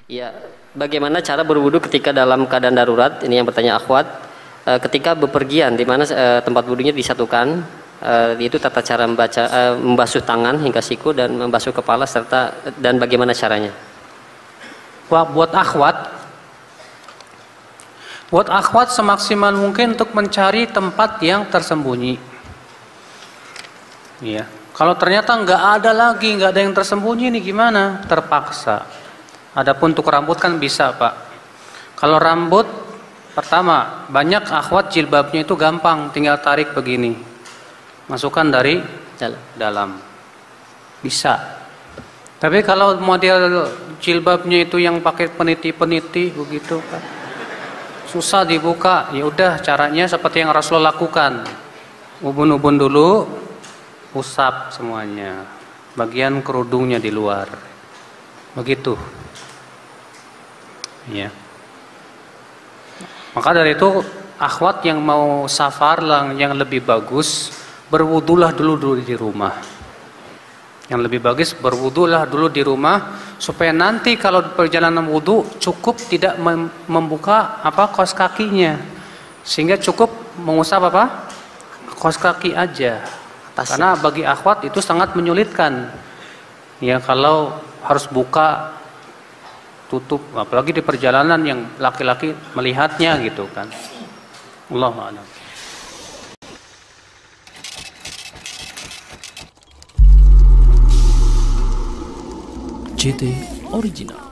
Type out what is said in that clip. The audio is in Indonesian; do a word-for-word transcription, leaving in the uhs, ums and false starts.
Ya, bagaimana cara berwudu ketika dalam keadaan darurat? Ini yang bertanya akhwat. E, ketika bepergian, di mana e, tempat wudunya disatukan, e, itu tata cara membaca, e, membasuh tangan hingga siku dan membasuh kepala serta dan bagaimana caranya? Wah, buat akhwat, buat akhwat semaksimal mungkin untuk mencari tempat yang tersembunyi. Iya. Kalau ternyata nggak ada lagi, nggak ada yang tersembunyi, nih gimana? Terpaksa. Adapun untuk rambut kan bisa, Pak. Kalau rambut, pertama, banyak akhwat jilbabnya itu gampang, tinggal tarik begini. Masukkan dari dalam. dalam. Bisa. Tapi kalau model jilbabnya itu yang pakai peniti-peniti begitu, Pak, susah dibuka. Ya udah, caranya seperti yang Rasulullah lakukan. Ubun-ubun dulu, usap semuanya. Bagian kerudungnya di luar. Begitu. Ya. Maka dari itu akhwat yang mau safar yang lebih bagus berwudulah dulu dulu di rumah. Yang lebih bagus berwudulah dulu di rumah supaya nanti kalau perjalanan wudu cukup tidak mem membuka apa kaos kakinya, sehingga cukup mengusap apa kaos kaki aja. Atas. Karena bagi akhwat itu sangat menyulitkan. Ya kalau harus buka tutup, apalagi di perjalanan yang laki-laki melihatnya gitu kan. Allahu a'lam. C T Original.